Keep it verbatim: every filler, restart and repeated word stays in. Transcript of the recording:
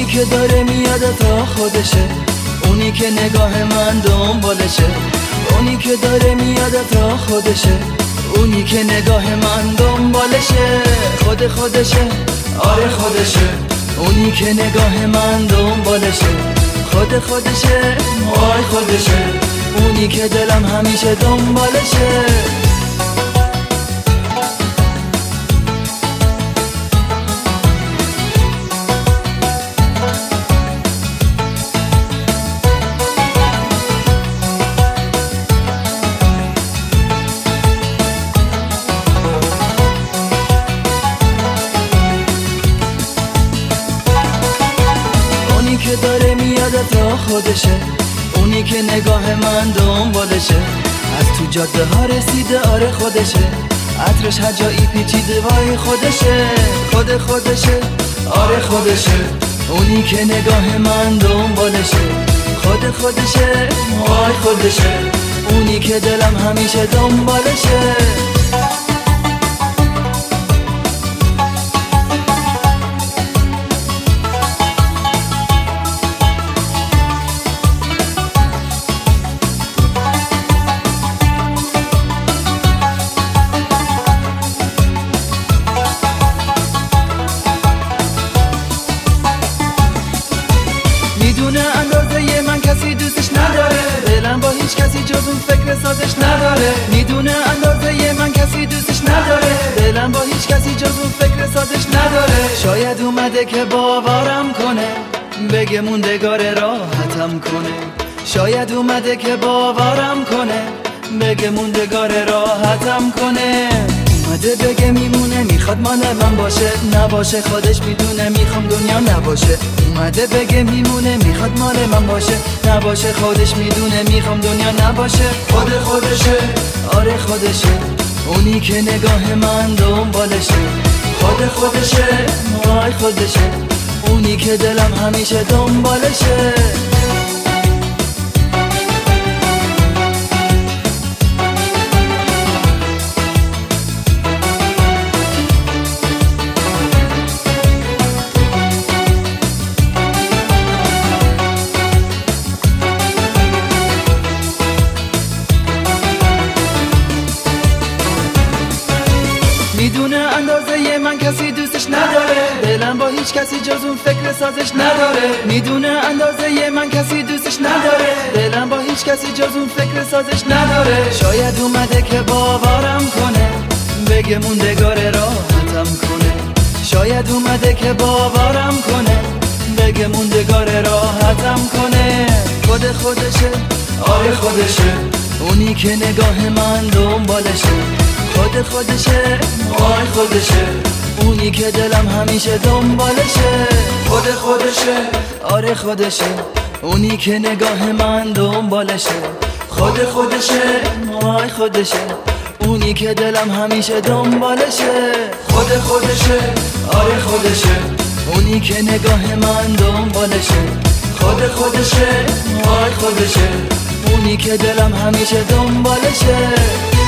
که داره میاد تا خودشه، اونی که نگاه من دنبالشه. اونی که داره میاد تا خودشه، اونی که نگاه من دنبالشه. خود خودشه، آره خودشه، اونی که نگاه من دنبالشه. خود خودشه، وای خودشه، اونی که دلم همیشه دنبالشه. اونی که داره میاد تا خودشه، اونی که نگاه من دنبالشه. از تو جاده ها رسیده، آره خودشه، عطرش هر جایی پیچیده، وای خودشه. خود خودشه، آره خودشه، اونی که نگاه من دنبالشه. خود خودشه، وای خودشه، اونی که دلم همیشه دنبالشه. میدونه اندازه من کسی دوستش نداره، دلم با هیچ کسی جز اون فکر سازش نداره. میدونه اندازه من کسی دوستش نداره، دلم با هیچ کسی جز اون فکر سازش نداره. شاید اومده که باورم کنه، بگه موندگار راحتم کنه. شاید اومده که باورم کنه، بگه موندگار راحتم کنه. اومده بگه میمونه، میخواد مال من باشه، نباشه خودش میدونه میخوام دنیا نباشه. اومده بگه میمونه، میخواد مال من باشه، نباشه خودش میدونه میخوام دنیا نباشه. خود خودشه، آره خودشه، اونی که نگاه من دنبالشه. خود خودشه، وای خودشه، اونی که دلم همیشه دنبالشه. میدونه اندازه من کسی دوستش نداره، دلم با هیچ کسی جز اون فکر سازش نداره. میدونه اندازه من کسی دوستش نداره، دلم با هیچ کسی جز اون فکر سازش نداره. شاید اومده که باورم کنه، بگه موندگار راحتم کنه. شاید اومده که باورم کنه، بگه موندگار راحتم کنه. خود خودشه، آره خودشه، اونی که نگاه من دنبالشه. خود خودشه، وای خودشه، اونی که دلم همیشه دنبالشه. خود خودشه، آره خودشه، اونی که نگاه من دنبالشه. خود خودشه، وای خودشه، اونی که دلم همیشه دنبالشه. خود خودشه، آره خودشه، اونی که نگاه من دنبالشه. خود خودشه، وای خودشه، اونی که دلم همیشه دنبالشه.